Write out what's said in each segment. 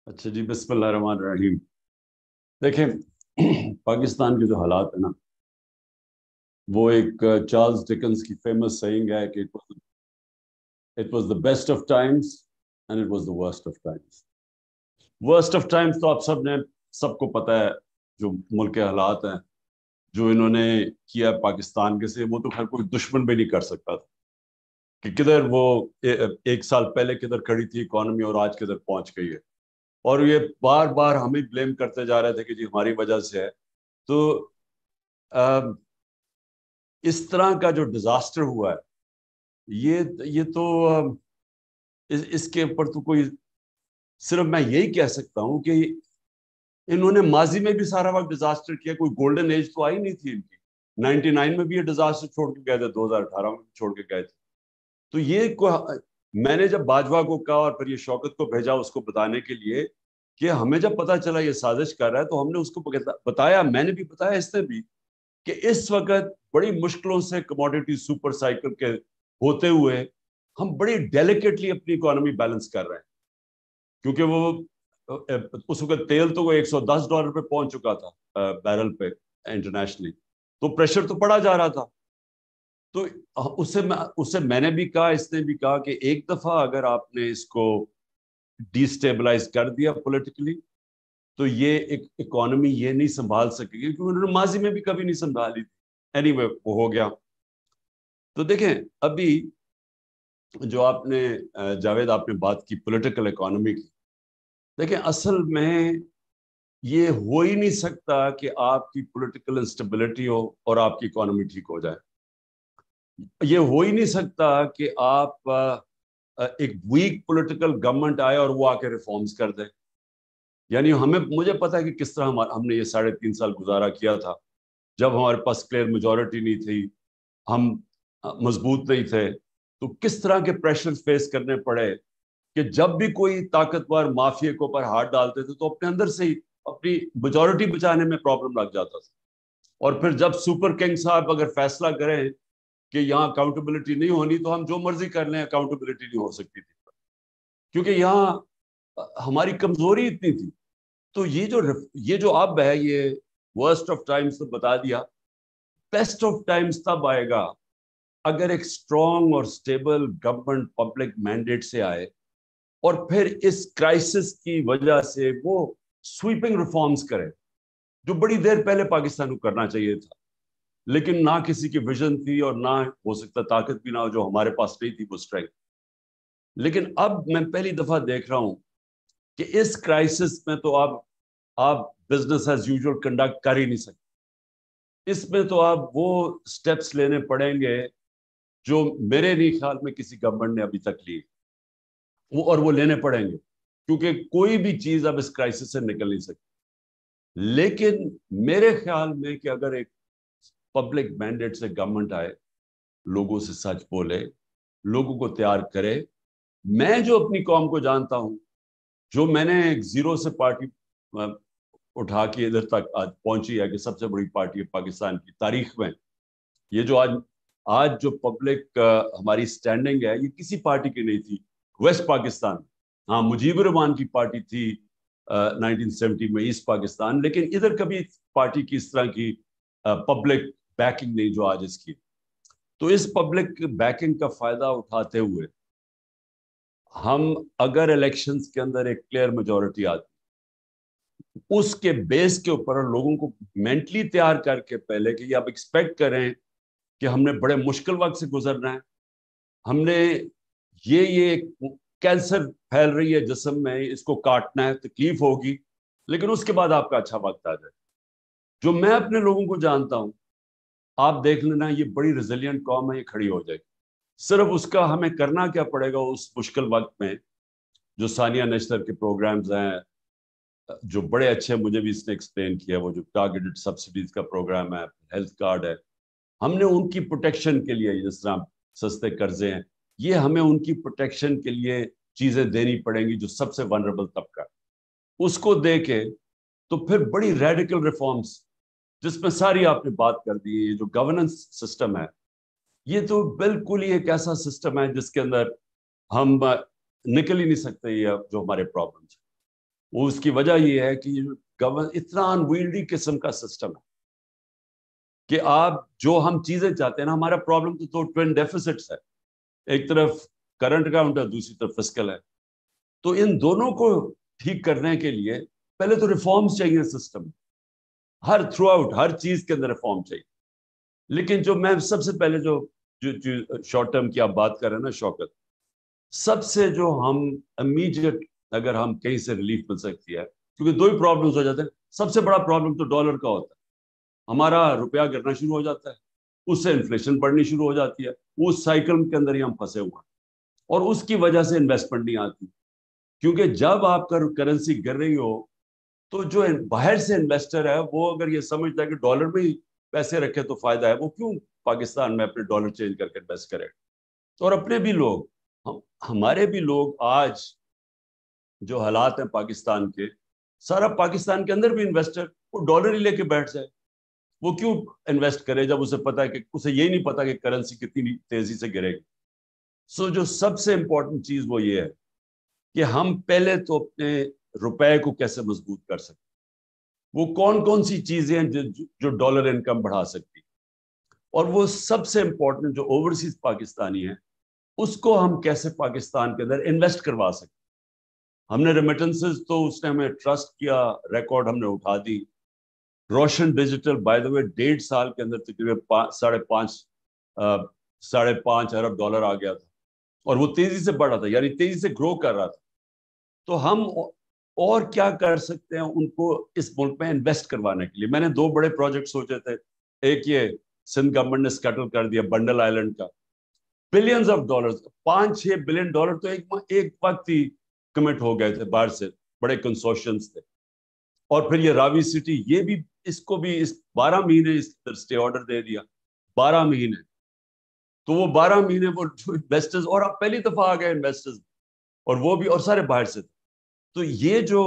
अच्छा जी, बिस्मिल्लाह रहमान रहीम। देखें, पाकिस्तान के जो हालात है ना, वो एक चार्ल्स डिकन्स की फेमस सेइंग है कि it was the best of times and it was the worst of times. Worst of times तो आप सबको पता है, जो मुल्क के हालात हैं, जो इन्होंने किया पाकिस्तान के से, वो तो खैर कोई दुश्मन भी नहीं कर सकता था कि किधर वो एक साल पहले किधर खड़ी थी इकोनॉमी और आज किधर पहुंच गई है। और ये बार बार हमें ब्लेम करते जा रहे थे कि जी हमारी वजह से है। तो इस तरह का जो डिजास्टर हुआ है, ये तो इसके ऊपर तो कोई, सिर्फ मैं यही कह सकता हूँ कि इन्होंने माजी में भी सारा वक्त डिजास्टर किया, कोई गोल्डन एज तो आई नहीं थी इनकी। 99 में भी ये डिजास्टर छोड़ के गए थे, 2018 में भी छोड़ के गए थे। तो मैंने जब बाजवा को कहा और फिर ये शौकत को भेजा उसको बताने के लिए कि हमें जब पता चला ये साजिश कर रहा है, तो हमने उसको बताया, मैंने भी बताया, इसने भी, कि इस वक्त बड़ी मुश्किलों से कमोडिटी सुपर साइकिल के होते हुए हम बड़ी डेलिकेटली अपनी इकोनॉमी बैलेंस कर रहे हैं। क्योंकि उस वक्त तेल तो वो $110 पे पहुंच चुका था बैरल पे इंटरनेशनली। तो प्रेशर तो पड़ा जा रहा था। तो उससे मैंने भी कहा, इसने भी कहा कि एक दफा अगर आपने इसको डिस्टेबलाइज कर दिया पॉलिटिकली, तो ये एक इकोनॉमी ये नहीं संभाल सकेगी, क्योंकि उन्होंने माजी में भी कभी नहीं संभाली थी। एनीवे, वो हो गया। तो देखें, अभी जो आपने जावेद आपने बात की पॉलिटिकल इकोनॉमी की। देखें, असल में ये हो ही नहीं सकता कि आपकी पॉलिटिकल इंस्टेबिलिटी हो और आपकी इकोनॉमी ठीक हो जाए। ये हो ही नहीं सकता कि आप एक वीक पॉलिटिकल गवर्नमेंट आए और वो आके रिफॉर्म्स कर दे। यानी मुझे पता है कि किस तरह हमने ये 3.5 साल गुजारा किया था, जब हमारे पास क्लियर मेजोरिटी नहीं थी, हम मजबूत नहीं थे, तो किस तरह के प्रेशर फेस करने पड़े कि जब भी कोई ताकतवर माफिया के ऊपर हाथ डालते थे, तो अपने अंदर से ही अपनी मेजोरिटी बचाने में प्रॉब्लम लग जाता था। और फिर जब सुपर किंग साहब अगर फैसला करें कि यहाँ अकाउंटेबिलिटी नहीं होनी, तो हम जो मर्जी कर लें, अकाउंटेबिलिटी नहीं हो सकती थी, क्योंकि यहाँ हमारी कमजोरी इतनी थी। तो ये जो अब है, ये वर्स्ट ऑफ टाइम्स तो बता दिया। बेस्ट ऑफ टाइम्स तब आएगा अगर एक स्ट्रॉन्ग और स्टेबल गवर्नमेंट पब्लिक मैंडेट से आए, और फिर इस क्राइसिस की वजह से वो स्वीपिंग रिफॉर्म्स करे, जो बड़ी देर पहले पाकिस्तान को करना चाहिए था, लेकिन ना किसी की विजन थी और ना हो सकता ताकत भी ना हो, जो हमारे पास नहीं थी वो स्ट्रेंथ। लेकिन अब मैं पहली दफा देख रहा हूं कि इस क्राइसिस में तो आप बिजनेस एज यूजुअल कंडक्ट कर ही नहीं सकते। इसमें तो आप वो स्टेप्स लेने पड़ेंगे जो मेरे नहीं ख्याल में किसी गवर्नमेंट ने अभी तक ली, वो लेने पड़ेंगे, क्योंकि कोई भी चीज अब इस क्राइसिस से निकल नहीं सकती। लेकिन मेरे ख्याल में कि अगर एक पब्लिक मैंडेट से गवर्नमेंट आए, लोगों से सच बोले, लोगों को तैयार करे। मैं जो अपनी कौम को जानता हूं, जो मैंने एक जीरो से पार्टी उठा के इधर तक आज पहुंची है कि सबसे बड़ी पार्टी है पाकिस्तान की तारीख में। ये जो आज आज जो पब्लिक हमारी स्टैंडिंग है, ये किसी पार्टी की नहीं थी वेस्ट पाकिस्तान। हाँ, मुजीबुर रहमान की पार्टी थी 1970 में ईस्ट पाकिस्तान, लेकिन इधर कभी पार्टी की इस तरह की पब्लिक बैकिंग नहीं जो आज इसकी। तो इस पब्लिक बैकिंग का फायदा उठाते हुए हम, अगर इलेक्शंस के अंदर एक क्लियर मेजोरिटी आती, उसके बेस के ऊपर लोगों को मेंटली तैयार करके पहले कि आप एक्सपेक्ट करें कि हमने बड़े मुश्किल वक्त से गुजरना है, हमने ये कैंसर फैल रही है जिस्म में, इसको काटना है, तकलीफ होगी, लेकिन उसके बाद आपका अच्छा वक्त आ जाए। जो मैं अपने लोगों को जानता हूं, आप देख लेना, ये बड़ी रिजिलियंट कौम है, ये खड़ी हो जाएगी। सिर्फ उसका हमें करना क्या पड़ेगा उस मुश्किल वक्त में, जो सानिया नेशनल के प्रोग्राम्स हैं, जो बड़े अच्छे, मुझे भी इसने एक्सप्लेन किया, वो जो टारगेटेड सब्सिडीज का प्रोग्राम है, हेल्थ कार्ड है, हमने उनकी प्रोटेक्शन के लिए, जिस तरह सस्ते कर्जे हैं, ये हमें उनकी प्रोटेक्शन के लिए चीजें देनी पड़ेंगी, जो सबसे वनरेबल तबका, उसको दे के तो फिर बड़ी रेडिकल रिफॉर्म्स, जिसमें सारी आपने बात कर दी। ये जो गवर्नेंस सिस्टम है, ये तो बिल्कुल ही एक ऐसा सिस्टम है जिसके अंदर हम निकल ही नहीं सकते, ये जो हमारे प्रॉब्लम्स। وہ اس کی وجہ یہ ہے کہ اتنا انویلڈی قسم کا سسٹم ہے کہ آپ جو ہم چیزیں چاہتے ہیں نا, ہمارا پرابلم تو ٹوین ڈیفیسٹس ہے, ایک طرف کرنٹ اکاؤنٹ ہے, دوسری طرف فسکل ہے. تو ان دونوں کو ٹھیک کرنے کے لیے پہلے تو ریفارمز چاہیے سسٹم, ہر تھرو آؤٹ ہر چیز کے اندر ریفارم چاہیے. لیکن جو میں سب سے پہلے جو شارٹ ٹرم کی آپ بات کر رہے ہیں نا شوکت, سب سے جو ہم امیڈیٹ اگر ہم کہیں سے ریلیف مل سکتی ہے, کیونکہ دو ہی پرابلمز ہو جاتے ہیں. سب سے بڑا پرابلم تو ڈالر کا ہوتا ہے, ہمارا روپیہ گرنا شروع ہو جاتا ہے, اس سے انفلیشن بڑھنی شروع ہو جاتی ہے, اس سائیکل کے اندر ہی ہم پھنسے ہوئے ہیں, اور اس کی وجہ سے انویسٹمنٹ نہیں آتی. کیونکہ جب آپ کا کرنسی گر رہی ہو تو جو باہر سے انویسٹر ہے وہ اگر یہ سمجھتا ہے کہ ڈالر میں ہی پیسے رکھے تو فائدہ ہے, وہ کیوں پاکستان میں اپنے ڈالر چینج کر کے انویسٹ کرے. اور اپنے بھی لوگ, ہمارے بھی لوگ آج جو حالات ہیں پاکستان کے, سارا پاکستان کے اندر بھی انویسٹر وہ ڈالر ہی لے کے بیٹھ جائے. وہ کیوں انویسٹ کرے جب اسے پتا ہے کہ اسے یہی نہیں پتا کہ کرنسی کتنی تیزی سے گرے گی. سو جو سب سے امپورٹنٹ چیز وہ یہ ہے کہ ہم پہلے تو اپنے روپے کو کیسے مضبوط کر سکتے, وہ کون کون سی چیزیں ہیں جو ڈالر انکم بڑھا سکتی, اور وہ سب سے امپورٹنٹ جو اوورسیز پاکستانی ہے اس کو ہم کیسے پاکستان کے اندر انویسٹ کروا سکتے. ہم نے ریمیٹنسز تو اس نے ہمیں ٹرسٹ کیا, ریکارڈ ہم نے اٹھا دی. روشن ڈیجیٹل بائی دا وے 1.5 سال کے اندر تقریباً 5.5 ارب ڈالر آ گیا تھا, اور وہ تیزی سے بڑھ رہا تھا, یعنی تیزی سے گرو کر رہا تھا. تو ہم اور کیا کر سکتے ہیں ان کو اس ملک میں انویسٹ کروانے کے لیے. میں نے 2 بڑے پروجیکٹ سوچے تھے. ایک یہ سندھ گورنمنٹ نے سکیٹل کر دیا بنڈل آئلینڈ کا, billions of dollar, 5-6 billion dollar تو ایک وقت ہی کمٹ ہو گئے تھے باہر سے, بڑے کنسورشنز تھے. اور پھر یہ راوی سٹی, یہ بھی اس کو بھی 12 مہینے اس اسٹے آرڈر دے دیا, 12 مہینے. تو وہ 12 مہینے وہ انویسٹرز, اور اب پہلی دفعہ آ گئے انویسٹرز, اور وہ بھی اور سارے باہر سے تھے. تو یہ جو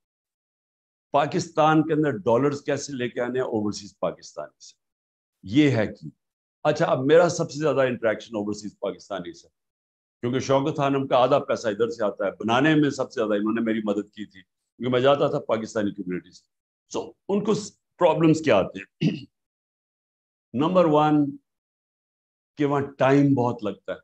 پاکستان کے اندر ڈالرز کیسے لے کے آنے ہیں اوورسیز پاکستانی سے, یہ ہے کہ اچھا اب میرا سب سے زیادہ انٹریکشن اوورسیز پاکستانی سے, کیونکہ شوکت خانم کا آدھا پیسہ ادھر سے آتا ہے, بنانے میں سب سے زیادہ انہوں نے میری مدد کی تھی کیونکہ میں جاتا تھا پاکستانی کمیونٹی سے. سو ان کو پرابلمس کیا آتے ہیں. نمبر 1 کہ وہاں ٹائم بہت لگتا ہے.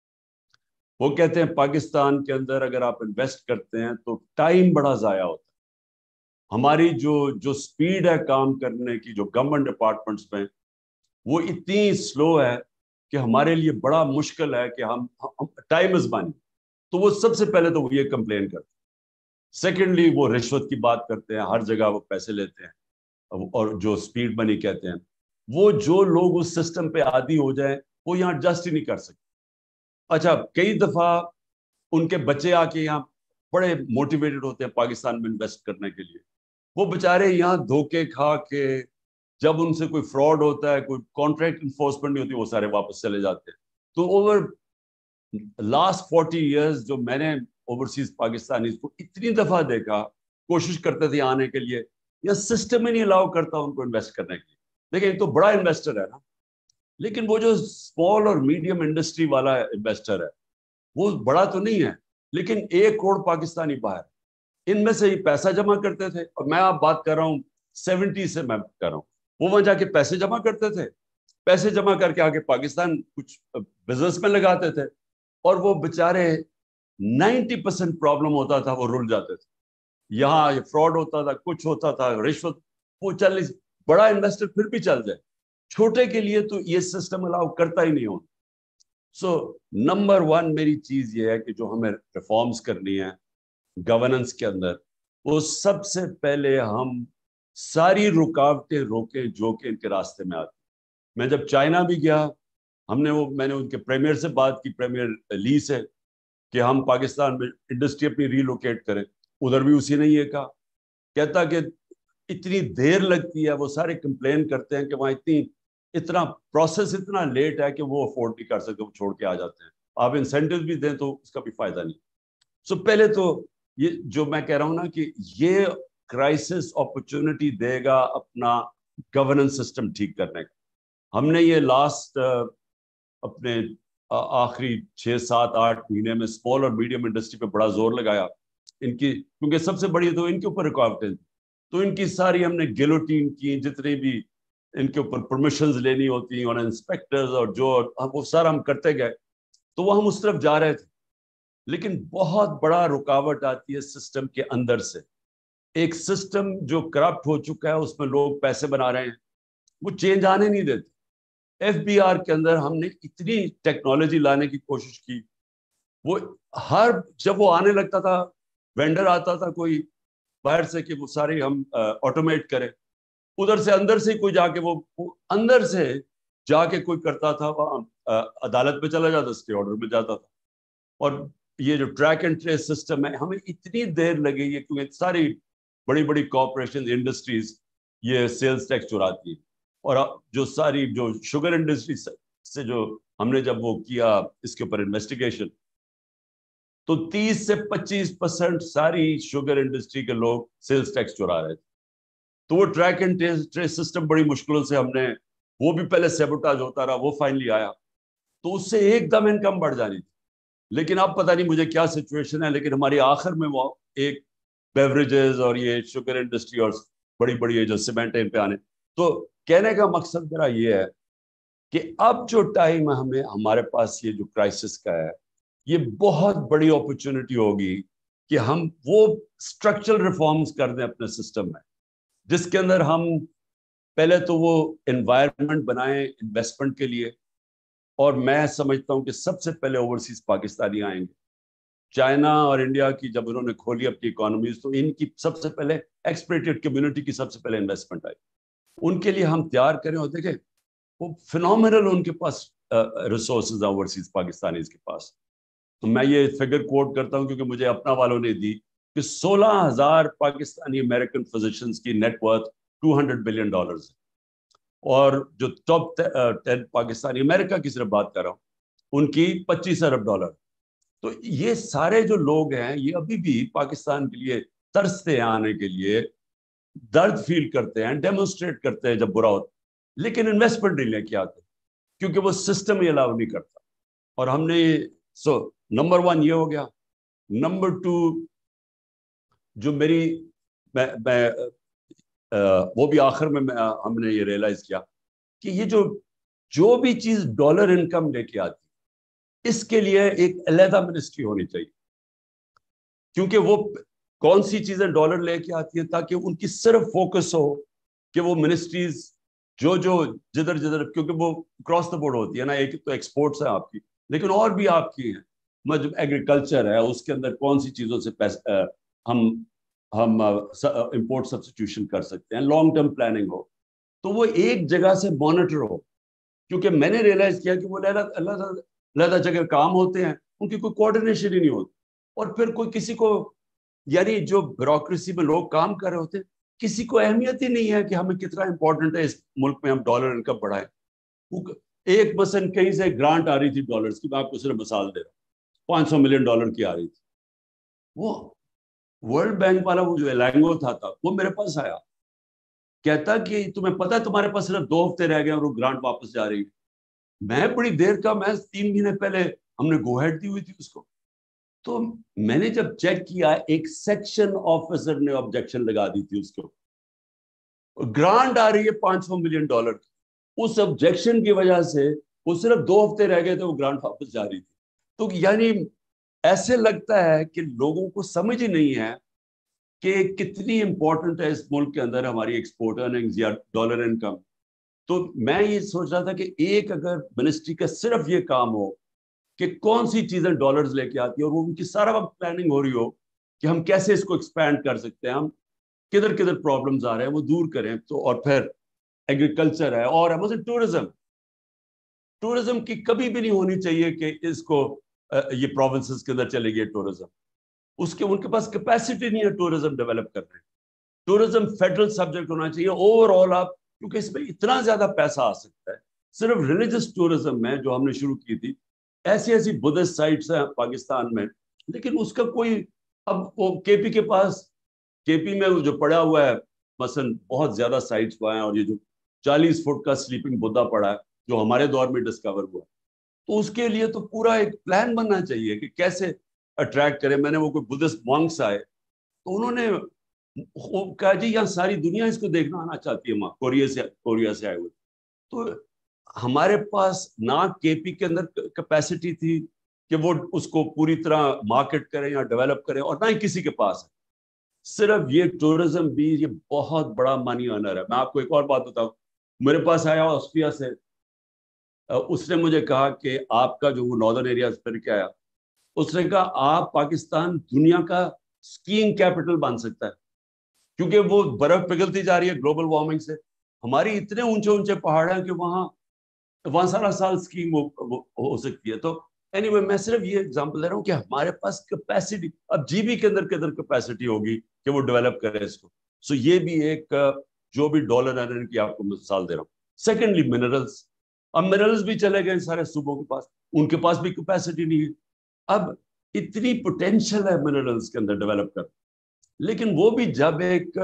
وہ کہتے ہیں پاکستان کے اندر اگر آپ انویسٹ کرتے ہیں تو ٹائم بڑا ضائع ہوتا ہے. ہماری جو سپیڈ ہے کام کرنے کی, جو گورنمنٹ ڈپارٹمنٹس میں, وہ اتنی سلو ہے کہ ہمارے لیے بڑا مشکل ہے کہ ہم ٹائم از منی. تو وہ سب سے پہلے تو وہ یہ کمپلین کرتے ہیں. سیکنڈلی وہ رشوت کی بات کرتے ہیں, ہر جگہ وہ پیسے لیتے ہیں, اور جو سپیڈ منی کہتے ہیں. وہ جو لوگ اس سسٹم پہ عادی ہو جائیں وہ یہاں ایڈجسٹ ہی نہیں کر سکتے. اچھا کئی دفعہ ان کے بچے آ کے یہاں بڑے موٹیویٹڈ ہوتے ہیں پاکستان میں انویسٹ کرنے کے لیے, وہ بےچارے یہاں دھوکے کھا کے جب ان سے کوئی فراڈ ہوتا ہے, کوئی کانٹریکٹ انفورسمنٹ نہیں ہوتی, وہ سارے واپس چلے جاتے ہیں. تو اوور لاسٹ 40 ایئرز جو میں نے اوورسیز پاکستانی کو اتنی دفعہ دیکھا, کوشش کرتے تھے آنے کے لیے, یا سسٹم ہی نہیں الاؤ کرتا ان کو انویسٹ کرنے کے لیے. دیکھیں ایک تو بڑا انویسٹر ہے نا, لیکن وہ جو اسمال اور میڈیم انڈسٹری والا انویسٹر ہے وہ بڑا تو نہیں ہے, لیکن 1 کروڑ پاکستانی باہر, ان میں سے ہی پیسہ جمع کرتے تھے. اور میں آپ بات کر رہا ہوں 70 سے میں کر رہا ہوں, وہ وہاں جا کے پیسے جمع کرتے تھے, پیسے جمع کر کے آگے پاکستان کچھ بزنس میں لگاتے تھے, اور وہ بےچارے 90% پرابلم ہوتا تھا, وہ رل جاتے تھے. یہاں فراڈ ہوتا تھا, کچھ ہوتا تھا, رشوت, وہ چل. بڑا انویسٹر پھر بھی چل جائے, چھوٹے کے لیے تو یہ سسٹم الاؤ کرتا ہی نہیں ہوتا. سو نمبر 1 میری چیز یہ ہے کہ جو ہمیں ریفارمز کرنی ہے گورننس کے اندر, وہ سب سے پہلے ہم ساری رکاوٹیں روکیں جو کہ ان کے راستے میں آتی. میں جب چائنا بھی گیا, میں نے ان کے پریمیئر سے بات کی, پریمیئر لی سے, کہ ہم پاکستان میں انڈسٹری اپنی ریلوکیٹ کریں. ادھر بھی اسی نے یہ کہا, کہتا کہ اتنی دیر لگتی ہے, وہ سارے کمپلین کرتے ہیں کہ وہاں اتنا پروسیس اتنا لیٹ ہے کہ وہ افورڈ نہیں کر سکتے, وہ چھوڑ کے آ جاتے ہیں. آپ انسینٹیو بھی دیں تو اس کا بھی فائدہ نہیں. سو پہلے تو یہ جو میں کہہ رہا ہوں نا کہ یہ کرائسس اپرچونٹی دے گا اپنا گورننس سسٹم ٹھیک کرنے کا. ہم نے یہ لاسٹ اپنے آخری 6-7-8 مہینے میں اسمال اور میڈیم انڈسٹری پہ بڑا زور لگایا ان کی, کیونکہ سب سے بڑی تو ان کے اوپر رکاوٹیں تھیں, تو ان کی ساری ہم نے گیلوٹین کی, جتنے بھی ان کے اوپر پرمیشنز لینی ہوتی اور انسپیکٹرز اور جو وہ سارا ہم کرتے گئے, تو وہ ہم اس طرف جا رہے تھے. لیکن بہت بڑا رکاوٹ آتی ہے سسٹم کے اندر سے. ایک سسٹم جو کرپٹ ہو چکا ہے, اس میں لوگ پیسے بنا رہے ہیں, وہ چینج آنے نہیں دیتے. ایف بی آر کے اندر ہم نے اتنی ٹیکنالوجی لانے کی کوشش کی, وہ جب وہ آنے لگتا تھا, وینڈر آتا تھا کوئی باہر سے کہ وہ سارے ہم آٹومیٹ کریں, ادھر سے اندر سے کوئی جا کے وہ اندر سے جا کے کوئی کرتا تھا, وہاں عدالت میں چلا جاتا, اسٹے آرڈر میں جاتا تھا. اور یہ جو ٹریک اینڈ ٹریس سسٹم ہے, ہمیں اتنی دیر لگی ہے کیونکہ ساری بڑی بڑی کارپوریشن انڈسٹریز یہ سیلز ٹیکس چراتی ہیں. اور جو ساری جو شوگر انڈسٹری سے جو ہم نے جب وہ کیا اس کے اوپر انویسٹیگیشن, تو 30 سے 25% ساری شوگر انڈسٹری کے لوگ سیلز ٹیکس چرا رہے تھے. تو وہ ٹریک اینڈ ٹریس سسٹم بڑی مشکلوں سے ہم نے, وہ بھی پہلے سیبوٹاج ہوتا رہا, وہ فائنلی آیا, تو اس سے ایک دم انکم بڑھ جانی تھی. لیکن اب پتہ نہیں مجھے کیا سچویشن ہے, لیکن ہماری آخر میں وہ ایک بیوریجز اور یہ شوگر انڈسٹری اور بڑی بڑی جو سیمنٹ پہ آنے. تو کہنے کا مقصد میرا یہ ہے کہ اب جو ٹائم ہمیں ہمارے پاس یہ جو کرائسس کا ہے, یہ بہت بڑی اپرچونٹی ہوگی کہ ہم وہ اسٹرکچرل ریفارمز کر دیں اپنے سسٹم میں, جس کے اندر ہم پہلے تو وہ انوائرمنٹ بنائیں انویسٹمنٹ کے لیے. اور میں سمجھتا ہوں کہ سب سے پہلے اوورسیز پاکستانی آئیں گے. چائنا اور انڈیا کی جب انہوں نے کھولی اپنی اکانومیز, تو ان کی سب سے پہلے ایکسپریٹڈ کمیونٹی کی سب سے پہلے انویسٹمنٹ آئی. ان کے لیے ہم تیار کریں, اور دیکھیں وہ فینومینل ان کے پاس ریسورسز ہیں اوورسیز پاکستانیز کے پاس. تو میں یہ فگر کوٹ کرتا ہوں کیونکہ مجھے اپنا والوں نے دی کہ 16,000 پاکستانی امریکن فزیشنز کی نیٹ ورتھ $200 بلین ہے. اور جو ٹاپ 10 پاکستانی, امریکہ کی صرف بات کر رہا ہوں, ان کی $25 ارب. تو یہ سارے جو لوگ ہیں یہ ابھی بھی پاکستان کے لیے ترستے ہیں آنے کے لیے, درد فیل کرتے ہیں, ڈیمونسٹریٹ کرتے ہیں جب برا ہوتا, لیکن انویسٹمنٹ نہیں لے کے آتے کیونکہ وہ سسٹم ہی الاؤ نہیں کرتا. اور ہم نے نمبر 1 یہ ہو گیا. نمبر 2 جو میری وہ بھی آخر میں ہم نے یہ ریئلائز کیا کہ یہ جو بھی چیز ڈالر انکم لے کے آتی, اس کے لیے ایک علیحدہ منسٹری ہونی چاہیے, کیونکہ وہ کون سی چیزیں ڈالر لے کے آتی ہیں, تاکہ ان کی صرف فوکس ہو کہ وہ منسٹریز جو جدھر جدھر, کیونکہ وہ کراس دا بورڈ ہوتی ہے نا, ایک تو ایکسپورٹس ہیں آپ کی, لیکن اور بھی آپ کی ہیں, ایگریکلچر ہے, اس کے اندر کون سی چیزوں سے ہم امپورٹ سبسٹیوشن کر سکتے ہیں, لانگ ٹرم پلاننگ ہو, تو وہ ایک جگہ سے مانیٹر ہو. کیونکہ میں نے ریئلائز کیا کہ وہ علیحدہ جگہ کام ہوتے ہیں, ان کی کوئی کوآرڈینیشن ہی نہیں ہوتی, اور پھر کوئی کسی کو, یعنی جو بیوروکریسی میں لوگ کام کر رہے ہوتے ہیں, کسی کو اہمیت ہی نہیں ہے کہ ہمیں کتنا امپورٹنٹ ہے اس ملک میں ہم ڈالر انکم بڑھائیں. ایک مثلا کہیں سے گرانٹ آ رہی تھی ڈالرز کی, میں آپ کو صرف مثال دے رہا ہوں, $500 ملین کی آ رہی تھی. وہ ورلڈ بینک والا وہ جو ایلانگو تھا وہ میرے پاس آیا, کہتا کہ تمہیں پتا ہے تمہارے پاس صرف 2 ہفتے رہ گئے اور وہ گرانٹ واپس جا رہی ہے. میں بڑی دیر کا, میں 3 مہینے پہلے ہم نے گو ہیڈ دی ہوئی تھی اس کو. تو میں نے جب چیک کیا, ایک سیکشن آفیسر نے آبجیکشن لگا دی تھی اس کو, گرانٹ آ رہی ہے $500 ملین کی, اس آبجیکشن کی وجہ سے وہ صرف 2 ہفتے رہ گئے تھے, وہ گرانٹ واپس جا رہی تھی. تو یعنی ایسے لگتا ہے کہ لوگوں کو سمجھ ہی نہیں ہے کہ کتنی امپورٹنٹ ہے اس ملک کے اندر ہماری ایکسپورٹ ارننگز یا ڈالر انکم. تو میں یہ سوچ رہا تھا کہ ایک اگر منسٹری کا صرف یہ کام ہو کہ کون سی چیزیں ڈالرز لے کے آتی ہیں, اور وہ ان کی سارا وقت پلاننگ ہو رہی ہو کہ ہم کیسے اس کو ایکسپینڈ کر سکتے ہیں, ہم کدھر کدھر پرابلمز آ رہے ہیں وہ دور کریں. تو اور پھر ایگریکلچر ہے, اور مثلا ٹورزم کی کبھی بھی نہیں ہونی چاہیے کہ اس کو یہ پروونسز کے اندر چلے گئے ٹورزم, ان کے پاس کیپیسٹی نہیں ہے ٹورزم ڈیولپ کرنے. ٹورزم فیڈرل سبجیکٹ ہونا چاہیے اوور آل آپ, کیونکہ اس میں اتنا زیادہ پیسہ آ سکتا ہے. صرف ریلیجس ٹورزم میں جو ہم نے شروع کی تھی, ایسی بدھسٹ سائٹس ہیں پاکستان میں, لیکن اس کا کوئی, اب وہ کے پی کے پاس, کے پی میں جو پڑا ہوا ہے مثلا بہت زیادہ سائٹس وہاں ہیں, اور یہ جو 40 فٹ کا سلیپنگ بدھا پڑا ہے جو ہمارے دور میں ڈسکور ہوا, تو اس کے لیے تو پورا ایک پلان بننا چاہیے کہ کیسے اٹریکٹ کریں. میں نے وہ کوئی بدھسٹ مانکس آئے, تو انہوں نے کہا جی یہاں ساری دنیا اس کو دیکھنا آنا چاہتی ہے، وہاں کوریا سے آئے ہوئے. تو ہمارے پاس نہ کے پی کے اندر کیپیسٹی تھی کہ وہ اس کو پوری طرح مارکیٹ کریں یا ڈیولپ کریں، اور نہ ہی کسی کے پاس ہے. صرف یہ ٹورزم بھی یہ بہت بڑا منی ارنر ہے. میں آپ کو ایک اور بات بتاؤں، میرے پاس آیا آسٹریا سے، اس نے مجھے کہا کہ آپ کا جو وہ ناردرن ایریاز پھر کے آیا، اس نے کہا آپ پاکستان دنیا کا اسکیئنگ کیپٹل بن سکتا ہے، کیونکہ وہ برف پگھلتی جا رہی ہے گلوبل وارمنگ سے. ہماری اتنے اونچے اونچے پہاڑ ہیں کہ وہاں سارا سال اسکیئنگ ہو سکتی ہے. تو اینی وے میں صرف یہ ایگزامپل دے رہا ہوں کہ ہمارے پاس کیپیسٹی، اب جی بی کے اندر کیپیسٹی ہوگی کہ وہ ڈیولپ کرے اس کو. سو یہ بھی ایک جو بھی ڈالر ارننگ کی آپ کو مثال دے رہا ہوں. سیکنڈلی منرلز، اب منرلز بھی چلے گئے سارے صوبوں کے پاس، ان کے پاس بھی کیپیسٹی نہیں ہے. اب اتنی پوٹینشیل ہے منرلز کے اندر ڈیولپ کر، لیکن وہ بھی جب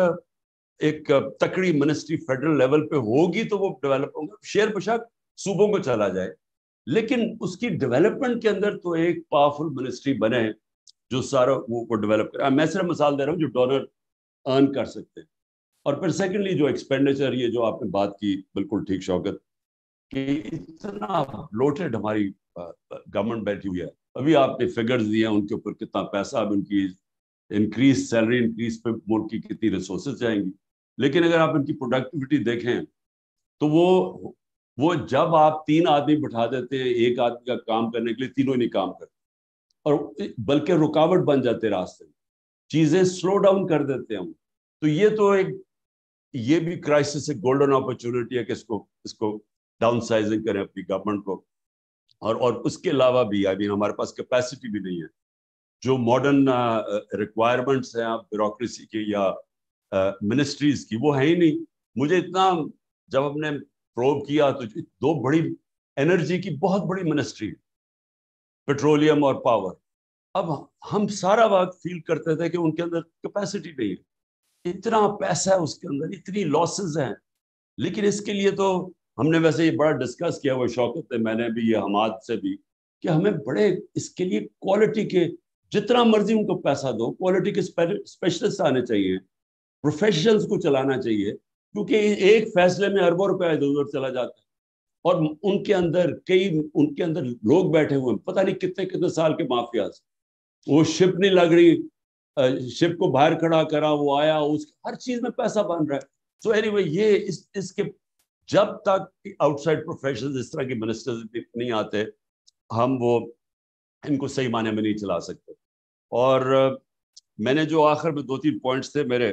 ایک تکڑی منسٹری فیڈرل لیول پہ ہوگی تو وہ ڈیولپ ہوگا. شیر بشک صوبوں کو چلا جائے، لیکن اس کی ڈیولپمنٹ کے اندر تو ایک پاورفل منسٹری بنے جو سارا وہ ڈیولپ کرے. میں صرف مثال دے رہا ہوں جو ڈونر ارن کر سکتے ہیں. اور پھر سیکنڈلی جو ایکسپینڈیچر، یہ جو آپ نے بات کی بالکل ٹھیک شوکت، کہ اتنا بلوٹڈ ہماری گورنمنٹ بیٹھی ہوئی ہے. ابھی آپ نے فگرز دیے ہیں ان کے اوپر کتنا پیسہ اب ان کی انکریز، سیلری انکریز پہ ملک کی کتنی ریسورسز جائیں گی. لیکن اگر آپ ان کی پروڈکٹیوٹی دیکھیں تو وہ جب آپ 3 آدمی بٹھا دیتے ہیں ایک آدمی کا کام کرنے کے لیے، تینوں ہی نہیں کام کرتے، اور بلکہ رکاوٹ بن جاتے راستے میں، چیزیں سلو ڈاؤن کر دیتے ہیں ہم. تو یہ بھی کرائسس، ایک گولڈن اپرچونٹی ہے کہ اس کو ڈاؤن سائزنگ کریں اپنی گورنمنٹ کو. اور اس کے علاوہ بھی ہمارے پاس کیپیسٹی بھی نہیں ہے. جو ماڈرن ریکوائرمنٹس ہیں بیوروکریسی کی یا منسٹریز کی، وہ ہے ہی نہیں. مجھے اتنا، جب ہم نے پروب کیا تو 2 بڑی انرجی کی بہت بڑی منسٹری، پیٹرولیم اور پاور، اب ہم سارا وقت فیل کرتے تھے کہ ان کے اندر کیپیسٹی نہیں ہے. اتنا پیسہ ہے اس کے اندر، اتنی لاسز ہیں. لیکن اس کے لیے تو ہم نے ویسے یہ بڑا ڈسکس کیا ہوا شوکت سے، میں نے بھی، یہ حماد سے بھی، کہ ہمیں بڑے اس کے لیے کوالٹی کے، جتنا مرضی ان کو پیسہ دو، کوالٹی کے اسپیشلسٹ آنے چاہیے، پروفیشنلز کو چلانا چاہیے. کیونکہ ایک فیصلے میں اربوں روپے ادھر ادھر چلا جاتا ہے، اور ان کے اندر لوگ بیٹھے ہوئے ہیں، پتہ نہیں کتنے کتنے سال کے مافیاز. وہ شپ نہیں لگ رہی، شپ کو باہر کھڑا کرا، وہ آیا، ہر چیز میں پیسہ بن رہا ہے. سو اینی وے یہ اس کے جب تک آؤٹ سائڈ پروفیشنز اس طرح کے منسٹرز نہیں آتے، ہم ان کو صحیح معنی میں نہیں چلا سکتے. اور میں نے جو آخر میں 2-3 پوائنٹس تھے میرے،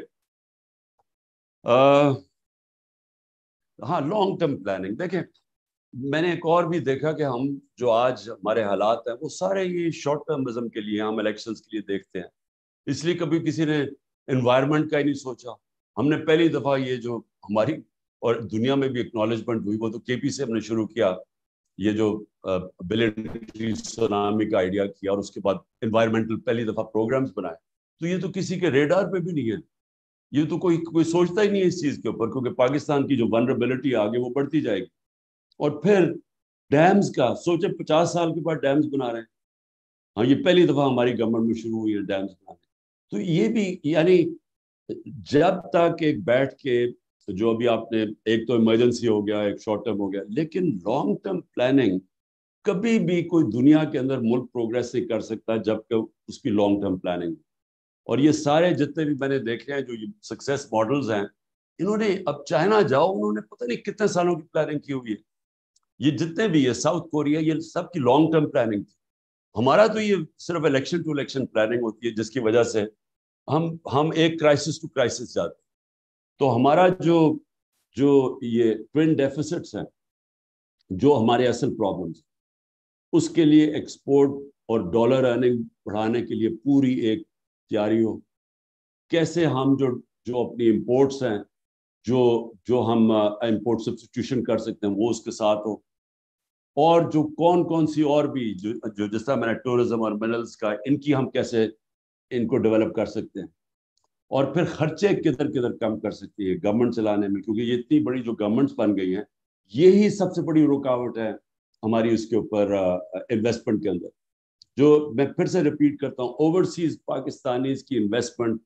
ہاں، لانگ ٹرم پلاننگ. دیکھیں، میں نے ایک اور بھی دیکھا کہ ہم جو آج ہمارے حالات ہیں وہ سارے یہ شارٹ ٹرمزم کے لیے، ہم الیکشنز کے لیے دیکھتے ہیں. اس لیے کبھی کسی نے انوائرمنٹ کا ہی نہیں سوچا. ہم نے پہلی دفعہ یہ جو ہماری اور دنیا میں بھی اکنالجمنٹ ہوئی، وہ تو کے پی سے ہم نے شروع کیا، یہ جو بلین ٹری سونامی کا آئیڈیا کیا، اور اس کے بعد انوائرمنٹل پہلی دفعہ پروگرامز بنائے. تو یہ تو کسی کے ریڈار پہ بھی نہیں ہے، یہ تو کوئی سوچتا ہی نہیں ہے اس چیز کے اوپر، کیونکہ پاکستان کی جو ولنریبلٹی آگے وہ بڑھتی جائے گی. اور پھر ڈیمز کا سوچے، 50 سال کے بعد ڈیمز بنا رہے ہیں. ہاں، یہ پہلی دفعہ ہماری گورنمنٹ میں شروع ہوئی ہے ڈیمز بنانے. تو یہ بھی یعنی جب تک ایک بیٹھ کے، جو ابھی آپ نے، ایک تو ایمرجنسی ہو گیا، ایک شارٹ ٹرم ہو گیا، لیکن لانگ ٹرم پلاننگ کبھی بھی کوئی دنیا کے اندر ملک پروگریس نہیں کر سکتا جب کہ اس کی لانگ ٹرم پلاننگ. اور یہ سارے جتنے بھی میں نے دیکھے ہیں جو یہ سکسیس ماڈلز ہیں، انہوں نے، اب چائنا جاؤ، انہوں نے پتہ نہیں کتنے سالوں کی پلاننگ کی ہوئی ہے. یہ جتنے بھی ہے، ساؤتھ کوریا، یہ سب کی لانگ ٹرم پلاننگ تھی. ہمارا تو یہ صرف الیکشن ٹو الیکشن پلاننگ ہوتی ہے، جس کی وجہ سے ہم ایک کرائسس ٹو کرائسس جاتے. تو ہمارا جو یہ ٹوین ڈیفیسٹس ہیں، جو ہمارے اصل پرابلمس، اس کے لیے ایکسپورٹ اور ڈالر ارننگ بڑھانے کے لیے پوری ایک تیاری ہو. کیسے ہم جو اپنی امپورٹس ہیں، جو ہم امپورٹ سبسٹیوشن کر سکتے ہیں، وہ اس کے ساتھ ہو. اور جو کون سی اور بھی جو جس طرح میں نے ٹورزم اور منرلز کا، ان کی ہم کیسے ان کو ڈیولپ کر سکتے ہیں. اور پھر خرچے کدھر کم کر سکتی ہے گورنمنٹ چلانے میں، کیونکہ یہ اتنی بڑی جو گورنمنٹس بن گئی ہیں، یہی سب سے بڑی رکاوٹ ہے ہماری اس کے اوپر انویسٹمنٹ کے اندر. جو میں پھر سے ریپیٹ کرتا ہوں، اوورسیز پاکستانیز کی انویسٹمنٹ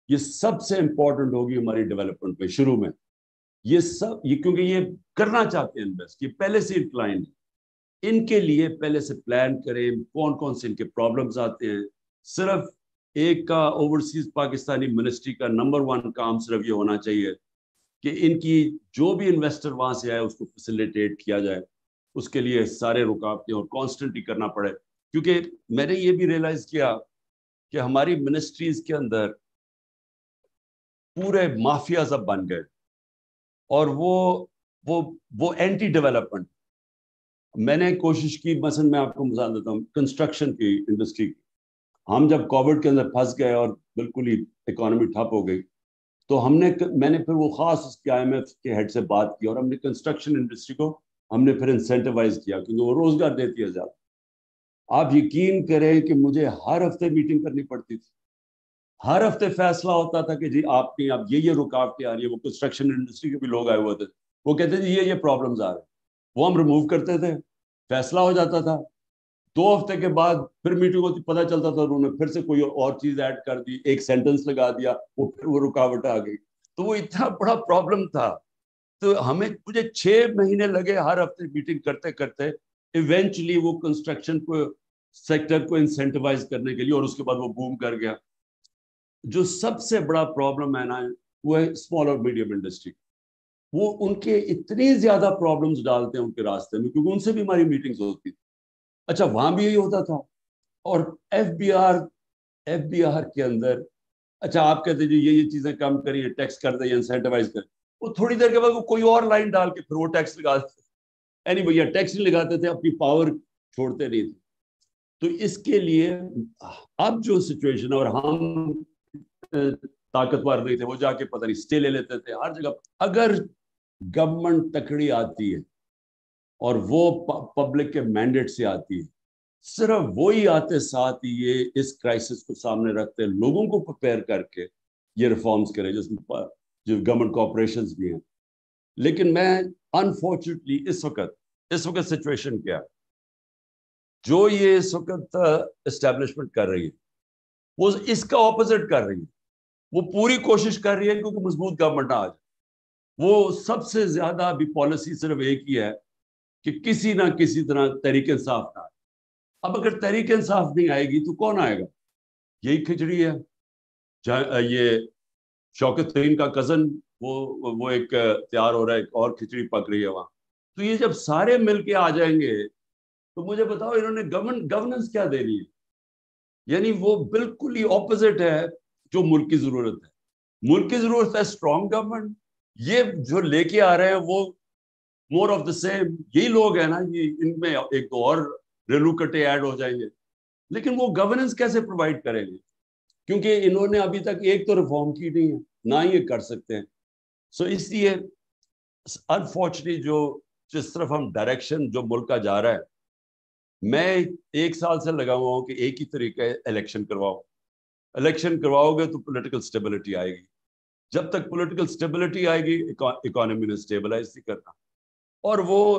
یہ سب سے امپورٹنٹ ہوگی ہماری ڈیولپمنٹ میں شروع میں. یہ سب یہ کیونکہ یہ کرنا چاہتے ہیں انویسٹ, یہ پہلے سے انکلائن ہے, ان کے لیے پہلے سے پلان کریں کون کون سے ان کے پرابلمز آتے ہیں. صرف ایک کا اوورسیز پاکستانی منسٹری کا نمبر 1 کام صرف یہ ہونا چاہیے کہ ان کی جو بھی انویسٹر وہاں سے آئے اس کو فیسیلیٹیٹ کیا جائے. اس کے لیے سارے رکاوٹیں اور کانسٹنٹلی کرنا پڑے, کیونکہ میں نے یہ بھی ریئلائز کیا کہ ہماری منسٹریز کے اندر پورے مافیا سب بن گئے, اور وہ اینٹی ڈیولپمنٹ. میں نے کوشش کی, مثلا میں آپ کو مثال دیتا ہوں کنسٹرکشن کی انڈسٹری کی. ہم جب کووڈ کے اندر پھنس گئے اور بالکل ہی اکانومی ٹھپ ہو گئی, تو میں نے پھر وہ خاص اس کے IMF کے ہیڈ سے بات کی, اور ہم نے کنسٹرکشن انڈسٹری کو ہم نے پھر انسینٹیوائز کیا, کیونکہ وہ روزگار دیتی ہے زیادہ. آپ یقین کریں کہ مجھے ہر ہفتے میٹنگ کرنی پڑتی تھی, ہر ہفتے فیصلہ ہوتا تھا کہ جی آپ کی اب یہ رکاوٹیں آ رہی ہے. وہ کنسٹرکشن انڈسٹری کے بھی لوگ آئے ہوئے تھے, وہ کہتے تھے یہ پرابلمز آ رہے ہیں, وہ ہم ریموو کرتے تھے, فیصلہ ہو جاتا تھا. 2 ہفتے کے بعد پھر میٹنگ ہوتی, پتہ چلتا تھا انہوں نے پھر سے کوئی اور چیز ایڈ کر دی, ایک سینٹنس لگا دیا, وہ رکاوٹ آ گئی. تو وہ اتنا بڑا پرابلم تھا. تو مجھے 6 مہینے لگے ہر ہفتے میٹنگ کرتے کرتے ایونچولی وہ کنسٹرکشن کو سیکٹر کو انسینٹیوائز کرنے کے لیے, اور اس کے بعد وہ بوم کر گیا. جو سب سے بڑا پرابلم ہے نا وہ ہے اسمال اور میڈیم انڈسٹری. وہ ان کے اتنی زیادہ پرابلمز ڈالتے ہیں ان کے راستے میں, کیونکہ ان سے بھی ہماری میٹنگز ہوتی تھی. اچھا وہاں بھی یہی ہوتا تھا. اور ایف بی آر کے اندر اچھا آپ کہتے جی یہ چیزیں کم کریے, ٹیکس کر دیں, انسینٹیوائز کریں, وہ تھوڑی دیر کے بعد وہ کوئی اور لائن ڈال کے پھر وہ ٹیکس لگا دیتے. یعنی بھیا ٹیکس نہیں لگاتے تھے, اپنی پاور چھوڑتے نہیں تھے. تو اس کے لیے اب جو سچویشن ہے, اور ہم طاقتور نہیں تھے, وہ جا کے پتہ نہیں اسٹے لے لیتے تھے ہر جگہ. اگر گورنمنٹ تکڑی آتی ہے اور وہ پبلک کے مینڈیٹ سے آتی ہے, صرف وہی آتے ساتھ یہ اس کرائسس کو سامنے رکھتے ہیں, لوگوں کو پریپیئر کر کے یہ ریفارمز کرے, جس میں جو گورنمنٹ کوآپریشنز بھی ہیں. لیکن میں انفارچونیٹلی اس وقت سچویشن کیا جو یہ اس وقت اسٹیبلشمنٹ کر رہی ہے, وہ اس کا اپوزٹ کر رہی ہے. وہ پوری کوشش کر رہی ہے کیونکہ مضبوط گورنمنٹ آ جائے. وہ سب سے زیادہ ابھی پالیسی صرف ایک ہی ہے کہ کسی نہ کسی طرح تحریک انصاف نہ آئے. اب اگر تحریک انصاف نہیں آئے گی تو کون آئے گا؟ یہی کھچڑی ہے. یہ شوکت ترین کا کزن وہ ایک تیار ہو رہا ہے, ایک اور کھچڑی پک رہی ہے وہاں. تو یہ جب سارے مل کے آ جائیں گے تو مجھے بتاؤ انہوں نے گورننس کیا دے رہی ہے؟ یعنی وہ بالکل ہی اپوزٹ ہے جو ملک کی ضرورت ہے. ملک کی ضرورت ہے اسٹرانگ گورنمنٹ. یہ جو لے کے آ رہے ہیں وہ مور آف دا سیم. یہی لوگ ہیں نا, یہ ان میں ایک دو اور ریلو کٹے ایڈ ہو جائیں گے, لیکن وہ گورننس کیسے پرووائڈ کریں گے؟ کیونکہ انہوں نے ابھی تک ایک تو ریفارم کی نہیں ہے, نہ ہی یہ کر سکتے ہیں. سو اس لیے انفارچونیٹلی جس طرف ہم ڈائریکشن جو ملک کا جا رہا ہے, میں 1 سال سے لگا ہوا ہوں کہ ایک ہی طریقہ ہے الیکشن کرواؤ گے تو پولیٹیکل سٹیبلٹی آئے گی. جب تک پولیٹیکل سٹیبلٹی آئے گی اکانومی نے سٹیبلائز نہیں کرنا. اور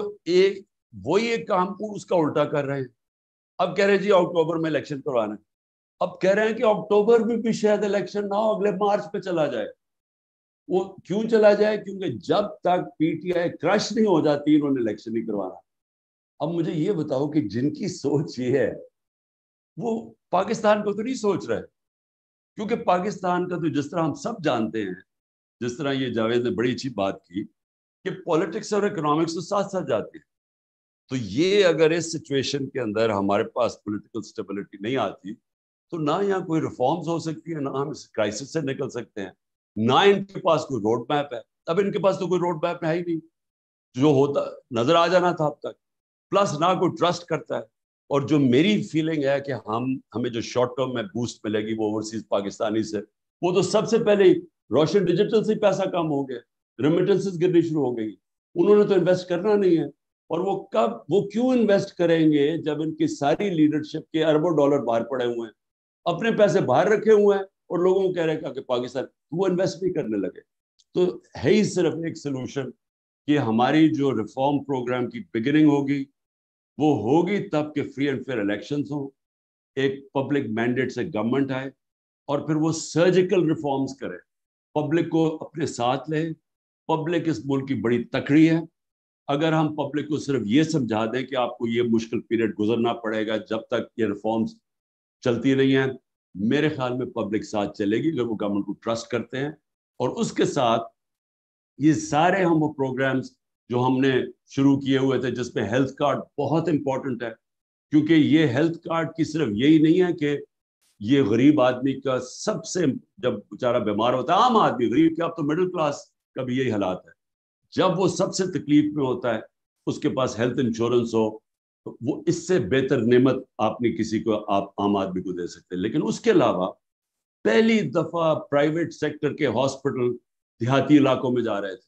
وہی ایک کام کو اس کا الٹا کر رہے ہیں. اب کہہ رہے ہیں جی اکتوبر میں الیکشن کروانا ہے. اب کہہ رہے ہیں کہ اکتوبر میں بھی شاید الیکشن نہ ہو, اگلے مارچ پہ چلا جائے. وہ کیوں چلا جائے؟ کیونکہ جب تک PTI کرش نہیں ہو جاتی انہوں نے الیکشن نہیں کروانا. اب مجھے یہ بتاؤ کہ جن کی سوچ یہ ہے وہ پاکستان کو تو نہیں سوچ رہے, کیونکہ پاکستان کا تو جس طرح ہم سب جانتے ہیں, جس طرح یہ جاوید نے بڑی اچھی بات کی کہ پولیٹکس اور اکنامکس تو ساتھ ساتھ جاتے ہیں. تو یہ اگر اس سچویشن کے اندر ہمارے پاس پولیٹیکل سٹیبلٹی نہیں آتی تو نہ یہاں کوئی ریفارمز ہو سکتی ہیں, نہ ہم اس کرائسس سے نکل سکتے ہیں, نہ ان کے پاس کوئی روڈ میپ ہے. اب ان کے پاس تو کوئی روڈ میپ ہے ہی نہیں, جو ہوتا نظر آ جانا تھا اب تک. پلس نہ کوئی ٹرسٹ کرتا ہے. اور جو میری فیلنگ ہے کہ ہمیں جو شارٹ ٹرم میں بوسٹ ملے گی وہ اوورسیز پاکستانی سے, وہ تو سب سے پہلے روشن ڈیجیٹل سے پیسہ کم ہو گیا, ریمیٹنسز گرنی شروع ہو گئی. انہوں نے تو انویسٹ کرنا نہیں ہے. اور وہ کیوں انویسٹ کریں گے جب ان کی ساری لیڈرشپ کے اربوں ڈالر باہر پڑے ہوئے ہیں, اپنے پیسے باہر رکھے ہوئے ہیں, اور لوگوں کو کہہ رہے ہیں کہ پاکستان, وہ انویسٹ نہیں کرنے لگے. تو ہے ہی صرف ایک سلوشن کہ ہماری جو ریفارم پروگرام کی بگننگ ہوگی وہ ہوگی تب کہ فری اینڈ فیئر الیکشنز ہوں, ایک پبلک مینڈیٹ سے گورنمنٹ آئے, और फिर वो सर्जिकल रिफॉर्म्स करे, पब्लिक को अपने साथ ले। पब्लिक इस मुल्क की बड़ी तकड़ी है। अगर हम पब्लिक को सिर्फ ये समझा दें कि आपको ये मुश्किल पीरियड गुजरना पड़ेगा जब तक ये रिफॉर्म्स चलती रही हैं, मेरे ख्याल में पब्लिक साथ चलेगी अगर वो गवर्नमेंट को ट्रस्ट करते हैं। और उसके साथ ये सारे हम वो प्रोग्राम्स जो हमने शुरू किए हुए थे, जिसमें हेल्थ कार्ड बहुत इंपॉर्टेंट है, क्योंकि ये हेल्थ कार्ड की सिर्फ यही नहीं है कि ये गरीब आदमी का सबसे, जब बेचारा बीमार होता है, आम आदमी, गरीब क्या, अब तो मिडिल क्लास का भी यही हालात है, जब वो सबसे तकलीफ में होता है, उसके पास हेल्थ इंश्योरेंस हो, तो वो इससे बेहतर नेमत आप नहीं किसी को, आप आम आदमी को दे सकते हैं। लेकिन उसके अलावा पहली दफा प्राइवेट सेक्टर के हॉस्पिटल देहाती इलाकों में जा रहे थे।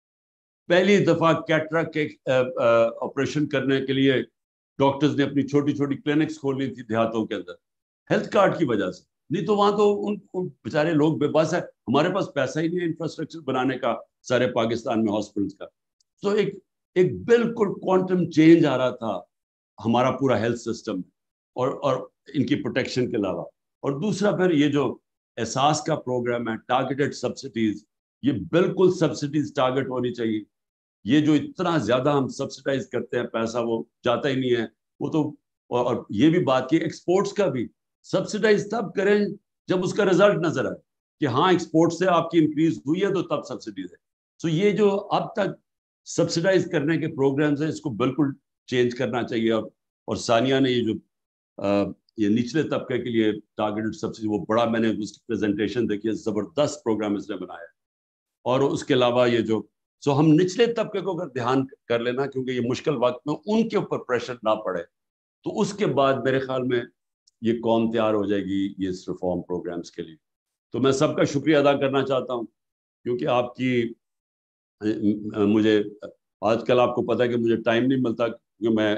पहली दफा कैटरैक्ट के ऑपरेशन करने के लिए डॉक्टर्स ने अपनी छोटी छोटी क्लिनिक्स खोली थी देहातों के अंदर, हेल्थ कार्ड की वजह से। नहीं तो वहां तो उन बेचारे लोग बेबस है, हमारे पास पैसा ही नहीं है इंफ्रास्ट्रक्चर बनाने का सारे पाकिस्तान में हॉस्पिटल्स का। तो एक एक बिल्कुल क्वांटम चेंज आ रहा था हमारा पूरा हेल्थ सिस्टम और इनकी प्रोटेक्शन के अलावा। और दूसरा फिर ये जो एहसास का प्रोग्राम है, टारगेटेड सब्सिडीज, ये बिल्कुल सब्सिडीज टारगेट होनी चाहिए। ये जो इतना ज्यादा हम सब्सिडाइज करते हैं, पैसा वो जाता ही नहीं है। वो तो, और ये भी बात की एक्सपोर्ट्स का भी सब्सिडाइज तब करें जब उसका रिजल्ट नजर आए कि हाँ एक्सपोर्ट से आपकी इंक्रीज हुई है, तो तब सब्सिडीज है। तो ये जो अब तक सब्सिडाइज करने के प्रोग्राम्स हैं, इसको बिल्कुल चेंज करना चाहिए। और सानिया ने ये जो ये निचले तबके के लिए टारगेटेड सब्सिडी, वो बड़ा, मैंने उसकी प्रेजेंटेशन देखी है, जबरदस्त प्रोग्राम इसने बनाया। और उसके अलावा ये जो, सो हम निचले तबके को अगर ध्यान कर लेना, क्योंकि ये मुश्किल वक्त में उनके ऊपर प्रेशर ना पड़े, तो उसके बाद मेरे ख्याल में ये कौम तैयार हो जाएगी ये इस रिफॉर्म प्रोग्राम्स के लिए। तो मैं सबका शुक्रिया अदा करना चाहता हूँ, क्योंकि आपकी मुझे आजकल आपको पता है कि मुझे टाइम नहीं मिलता, क्योंकि मैं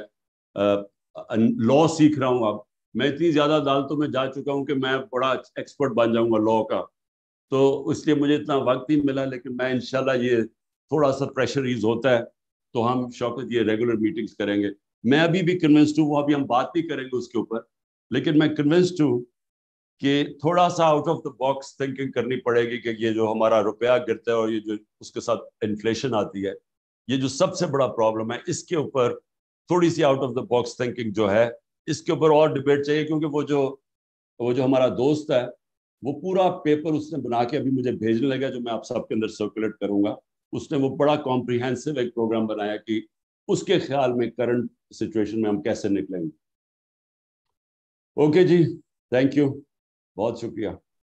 लॉ सीख रहा हूँ। अब मैं इतनी ज्यादा अदालतों में जा चुका हूँ कि मैं बड़ा एक्सपर्ट बन जाऊंगा लॉ का, तो इसलिए मुझे इतना वक्त नहीं मिला। लेकिन मैं इंशाल्लाह, ये थोड़ा सा प्रेशर ईज होता है तो हम शौकत ये रेगुलर मीटिंग्स करेंगे। मैं अभी भी कन्विंस्ड हूँ, वो अभी हम बात नहीं करेंगे उसके ऊपर, लेकिन मैं कन्विंस्ड हूँ कि थोड़ा सा out of the box thinking करनी पड़ेगी कि ये जो हमारा रुपया गिरता है और ये जो उसके साथ इन्फ्लेशन आती है, ये जो सबसे बड़ा प्रॉब्लम है, इसके ऊपर थोड़ी सी out of the box thinking जो है, इसके ऊपर और डिबेट चाहिए। क्योंकि वो जो हमारा दोस्त है, वो पूरा पेपर उसने बना के अभी मुझे भेजने लगा, जो मैं आप सबके अंदर सर्कुलेट करूंगा। उसने वो बड़ा कॉम्प्रिहेंसिव एक प्रोग्राम बनाया कि उसके ख्याल में करंट सिचुएशन में हम कैसे निकलेंगे। ओके जी, थैंक यू, बहुत शुक्रिया।